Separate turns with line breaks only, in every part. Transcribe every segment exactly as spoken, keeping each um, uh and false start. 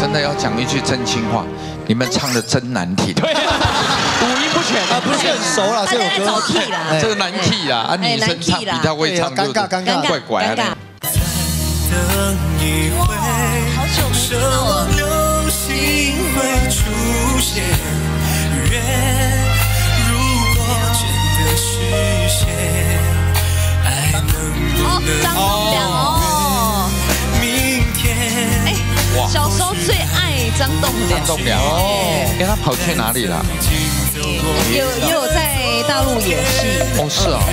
真的要讲一句真心话，你们唱的真难听。对，
五音不全
啊，不是很熟啦，这首歌。
找 key 啦，
这个难 key 啦，啊，女生唱比他会唱就
尴尬尴尬
怪怪的。
好久没听到了。
流星会出现，如果真的实现，爱能不能
张栋梁哦，
明天？
哎，小时候最爱张栋梁。
张栋梁哦，哎，他跑去哪里了？
有也有在大陆演戏。
哦，是哦。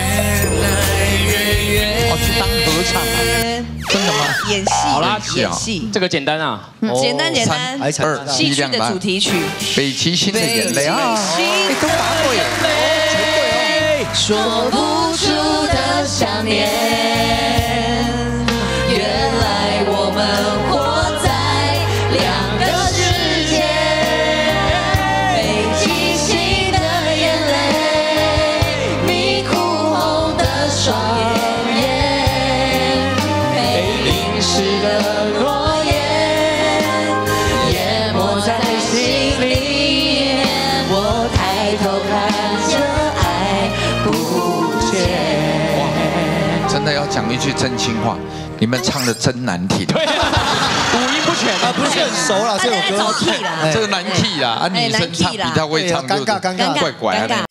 哦，去当合唱啊？真的吗？
演戏。
好啦，
演戏。
这个简单啊，
简单简单。
二
戏曲的主题曲。
北极星的眼泪啊，你都答对了，全对哦。
说不出的想念，原来我们活在两个世界。北极星的眼泪，你哭红的双眼，被淋湿的落叶，淹没在心里。我抬头看着爱不见。
真的要讲一句真心话，你们唱的真难听。对，
五音不全
啊，不是很熟啦，这首歌。
找 key 啦，
这个难 key 啦，啊，女生唱比他会唱就
尴尬尴尬
怪怪的。